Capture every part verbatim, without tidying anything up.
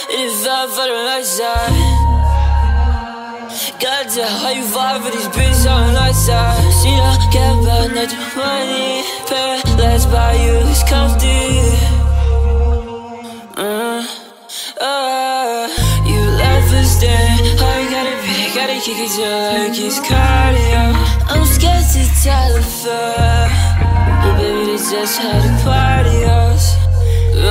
it fell for the right side. Gotta tell how you vibe for these bitches on the right side. She don't care about nothing money. Paralyzed by you, it's comfy. Uh, uh, you left us there. How you gotta be, gotta kick it till like it's cardio. I'm scared to tell a fair, but baby, they just had a party us. Oh,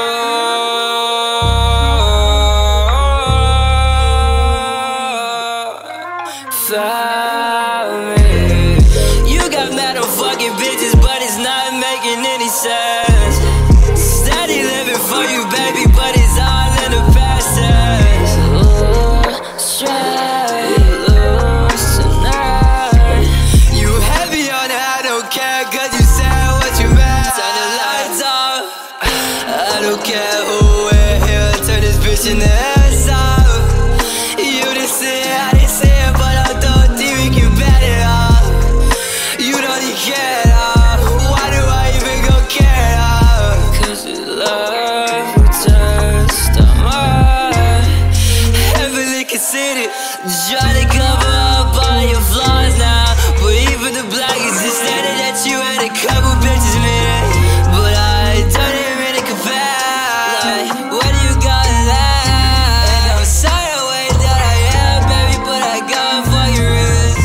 you got mad on fucking bitches, but it's not making any sense. Steady living for you, baby, but it's all in the past tense. Oh, straight loose tonight. You heavy on it, I don't care, cause you said what you meant. Turn the lights off, I don't care who we're here. Turn this bitch in the ass off. You didn't see it, I didn't see it, but I don't think we can bet it off. You don't even care at all. Why do I even go care at all? Cause the love will test on my heavily conceited. Try to cover up all your flaws now, but even the blackest is standing at you and a couple bitches minute. But I don't even really compare. Like, what do you got left? And I'm sorry the way that I am, baby, but I got for your wrist.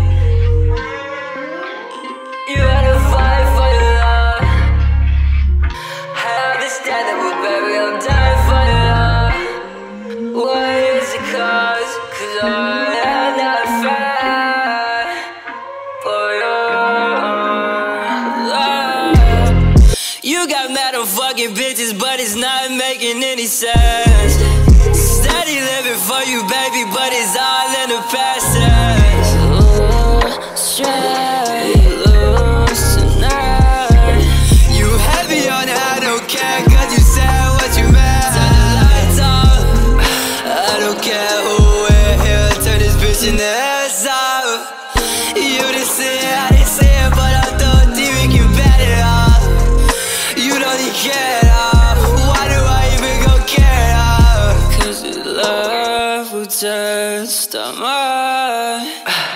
You had to fight for your love. I understand that, but baby, I'm dying for your love. What is it cause? Cause I am not fair for your love. You got mad on fucking bitches, but it's not making any sense. Steady living for you, baby, but it's all in the past tense. Oh, straight loose tonight. You heavy on it, I don't care, cause you said what you meant. Turn the lights off, I don't care who we're here. Turn this bitch in the ass off. You didn't see it, I didn't see it, but I don't think we can bet it off. You don't even care at all. Why do I even go care at all? Cause the love will test on my